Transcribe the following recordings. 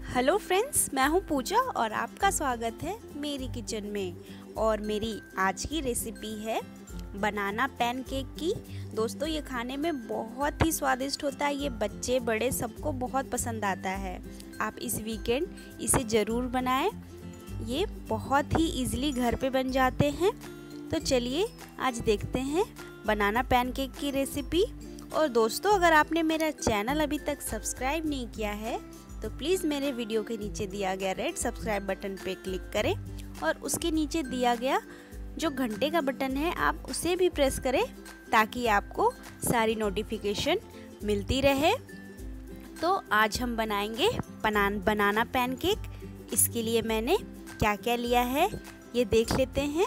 Hello friends, मैं हूं पूजा और आपका स्वागत है मेरी किचन में। और मेरी आज की रेसिपी है बनाना पैनकेक की। दोस्तों, ये खाने में बहुत ही स्वादिष्ट होता है। ये बच्चे बड़े सबको बहुत पसंद आता है। आप इस वीकेंड इसे ज़रूर बनाएं। ये बहुत ही इजीली घर पे बन जाते हैं। तो चलिए आज देखते हैं बनाना पैनकेक की रेसिपी। और दोस्तों, अगर आपने मेरा चैनल अभी तक सब्सक्राइब नहीं किया है तो प्लीज़ मेरे वीडियो के नीचे दिया गया रेड सब्सक्राइब बटन पे क्लिक करें और उसके नीचे दिया गया जो घंटे का बटन है आप उसे भी प्रेस करें ताकि आपको सारी नोटिफिकेशन मिलती रहे। तो आज हम बनाएंगे बनाना पैनकेक। इसके लिए मैंने क्या क्या लिया है ये देख लेते हैं।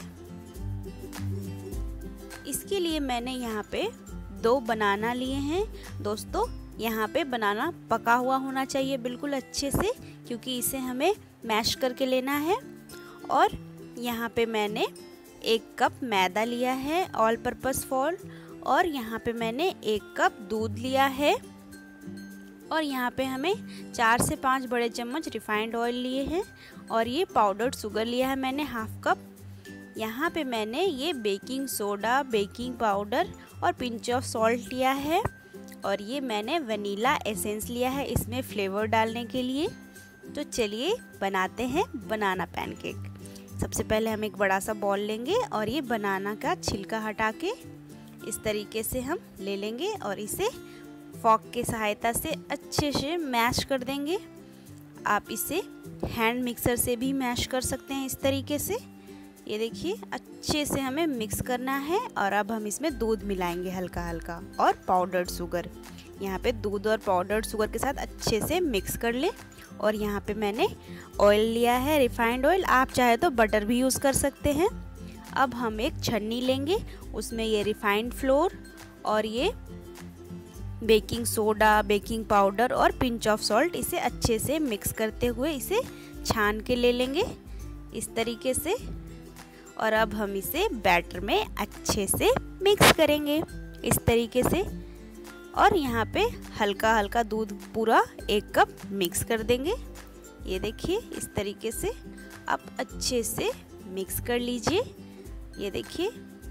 इसके लिए मैंने यहाँ पे 2 बनाना लिए हैं। दोस्तों, यहाँ पे बनाना पका हुआ होना चाहिए बिल्कुल अच्छे से, क्योंकि इसे हमें मैश करके लेना है। और यहाँ पे मैंने 1 कप मैदा लिया है ऑल पर्पस फ्लोर। और यहाँ पे मैंने 1 कप दूध लिया है। और यहाँ पे हमें 4 से 5 बड़े चम्मच रिफाइंड ऑयल लिए हैं। और ये पाउडर्ड शुगर लिया है मैंने ½ कप। यहाँ पे मैंने ये बेकिंग सोडा, बेकिंग पाउडर और पिंच ऑफ सॉल्ट लिया है। और ये मैंने वनीला एसेंस लिया है इसमें फ्लेवर डालने के लिए। तो चलिए बनाते हैं बनाना पैनकेक। सबसे पहले हम एक बड़ा सा बॉल लेंगे और ये बनाना का छिलका हटा के इस तरीके से हम ले लेंगे और इसे फॉक के सहायता से अच्छे से मैश कर देंगे। आप इसे हैंड मिक्सर से भी मैश कर सकते हैं इस तरीके से। ये देखिए अच्छे से हमें मिक्स करना है। और अब हम इसमें दूध मिलाएंगे हल्का हल्का और पाउडर्ड शुगर। यहाँ पे दूध और पाउडर्ड शुगर के साथ अच्छे से मिक्स कर ले। और यहाँ पे मैंने ऑयल लिया है रिफाइंड ऑयल, आप चाहे तो बटर भी यूज़ कर सकते हैं। अब हम एक छन्नी लेंगे, उसमें ये रिफाइंड फ्लोर और ये बेकिंग सोडा, बेकिंग पाउडर और पिंच ऑफ सॉल्ट, इसे अच्छे से मिक्स करते हुए इसे छान के ले लेंगे इस तरीके से। और अब हम इसे बैटर में अच्छे से मिक्स करेंगे इस तरीके से। और यहाँ पे हल्का हल्का दूध पूरा 1 कप मिक्स कर देंगे। ये देखिए इस तरीके से आप अच्छे से मिक्स कर लीजिए। ये देखिए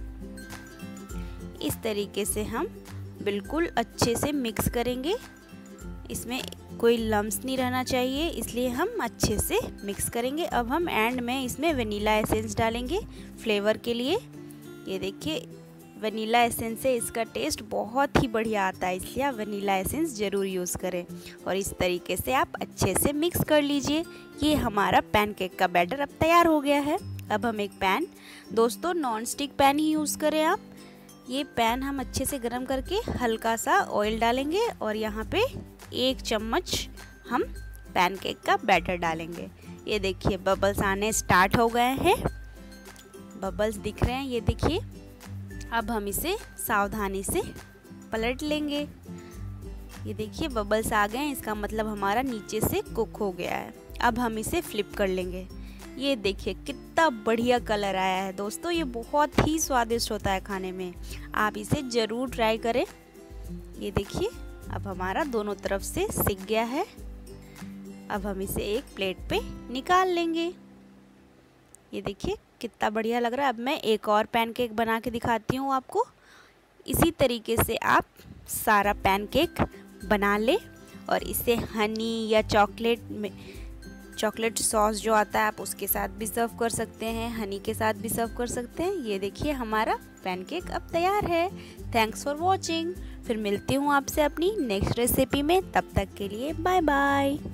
इस तरीके से हम बिल्कुल अच्छे से मिक्स करेंगे। इसमें कोई लम्स नहीं रहना चाहिए, इसलिए हम अच्छे से मिक्स करेंगे। अब हम एंड में इसमें वनीला एसेंस डालेंगे फ्लेवर के लिए। ये देखिए वनीला एसेंस से इसका टेस्ट बहुत ही बढ़िया आता है, इसलिए आप वनीला एसेंस ज़रूर यूज़ करें। और इस तरीके से आप अच्छे से मिक्स कर लीजिए। ये हमारा पैनकेक का बैटर अब तैयार हो गया है। अब हम एक पैन, दोस्तों नॉन स्टिक पैन ही यूज़ करें आप। ये पैन हम अच्छे से गर्म करके हल्का सा ऑयल डालेंगे और यहाँ पे 1 चम्मच हम पैनकेक का बैटर डालेंगे। ये देखिए बबल्स आने स्टार्ट हो गए हैं, बबल्स दिख रहे हैं, ये देखिए। अब हम इसे सावधानी से पलट लेंगे। ये देखिए बबल्स आ गए हैं, इसका मतलब हमारा नीचे से कुक हो गया है। अब हम इसे फ्लिप कर लेंगे। ये देखिए कितना बढ़िया कलर आया है। दोस्तों, ये बहुत ही स्वादिष्ट होता है खाने में, आप इसे ज़रूर ट्राई करें। ये देखिए अब हमारा दोनों तरफ से सिक गया है। अब हम इसे एक प्लेट पे निकाल लेंगे। ये देखिए कितना बढ़िया लग रहा है। अब मैं एक और पैनकेक बना के दिखाती हूँ आपको। इसी तरीके से आप सारा पैनकेक बना ले और इसे हनी या चॉकलेट सॉस जो आता है आप उसके साथ भी सर्व कर सकते हैं, हनी के साथ भी सर्व कर सकते हैं। ये देखिए हमारा पैनकेक अब तैयार है। Thanks for watching. फिर मिलती हूँ आपसे अपनी नेक्स्ट रेसिपी में, तब तक के लिए बाय बाय।